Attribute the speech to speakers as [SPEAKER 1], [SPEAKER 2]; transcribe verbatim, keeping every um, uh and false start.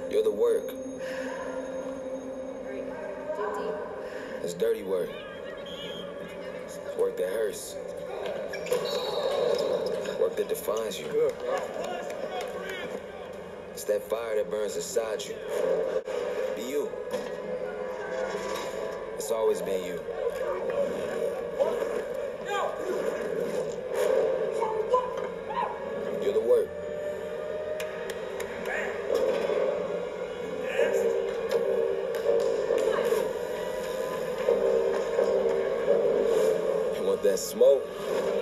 [SPEAKER 1] You're the work. It's dirty work. It's work that hurts. Work that defines you. It's that fire that burns inside you. Be you. It's always been you. You're the work. You want that smoke?